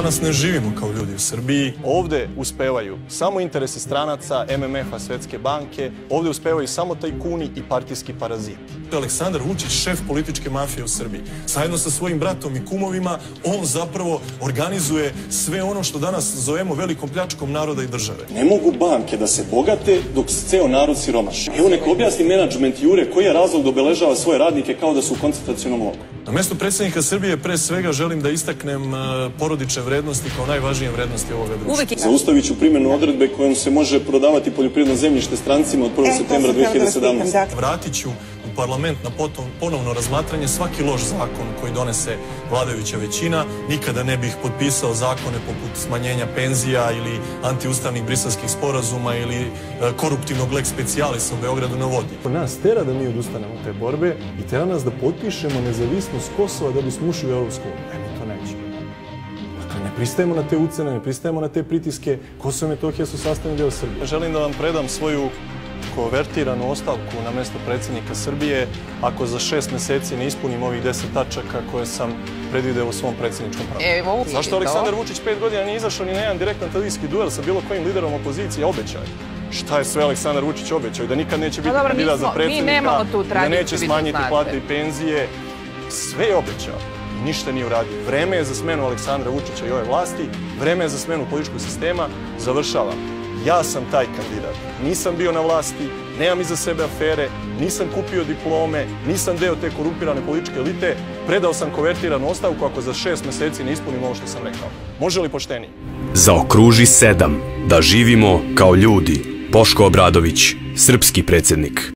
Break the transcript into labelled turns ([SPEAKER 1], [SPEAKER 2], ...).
[SPEAKER 1] danas ne živimo kao ljudi u Srbiji.
[SPEAKER 2] Ovde uspevaju samo interesi stranaca, MMF-a, Svetske banke, ovde uspevaju samo tajkuni i partijski paraziti.
[SPEAKER 1] Aleksandar Vučić, šef političke mafije u Srbiji. Zajedno sa svojim bratom i kumovima, on zapravo organizuje sve ono što danas zovemo velikom pljačkom naroda i države.
[SPEAKER 3] Ne mogu banke da se bogate dok ceo narod siromaši. Evo neko objasni menadžment Jure koji je razlog da obeležava svoje radnike kao da su u koncentracionom logoru.
[SPEAKER 1] Na mesto predsjednika Srbije pre svega želim da istaknem porodične vrednosti kao najvažnije vrednosti ovoga društva.
[SPEAKER 3] Zaustavit ću primjenu odredbe kojom se može prodavati poljoprivredno zemljište strancima od 1. septembra 2017.
[SPEAKER 1] Vratit ću u parlament na ponovno razmatranje svaki loš zakon koji donese vladajuća većina. Nikada ne bih potpisao zakone poput smanjenja penzija ili antiustavnih briselskih sporazuma ili koruptivnog lex specialisa u Beogradu na vodi.
[SPEAKER 4] Nas tera da mi odustanemo te borbe i tera nas da potpišemo nezavisnost Kosova da bismo ušli u Evropsku uniju. Mi to nećemo. Dakle, ne pristajemo na te ucene, ne pristajemo na te pritiske. Kosovo i Metohija su sastavni deo Srbije.
[SPEAKER 2] Želim da vam predam svoju konvertiranu ostavku na mesto predsjednika Srbije ako za 6 meseci ne ispunim ovih 10 tačaka koje sam predvideo u svom predsjedničkom programu. Zašto Aleksandar Vučić 5 godina nije izašao ni na jedan direktan televizijski duel sa bilo kojim liderom opozicije? Obećao je. Šta je sve Aleksandar Vučić obećao? Da nikad neće biti kandidat za predsjednika, da neće smanjiti plate i penzije. Sve je obećao. Ništa nije uradio. Vreme je za smenu Aleksandra Vučića i ove vlasti, vreme je za smenu političkog sistema. Završavam. Ja sam taj kandidat. Nisam bio na vlasti, nemam iza sebe afere, nisam kupio diplome, nisam deo te korumpirane političke elite, predao sam konvertiranu ostavku ako za 6 meseci ne ispunim ovo što sam rekao. Može li poštenije?
[SPEAKER 5] Zaokruži 7. Da živimo kao ljudi. Boško Obradović, srpski predsjednik.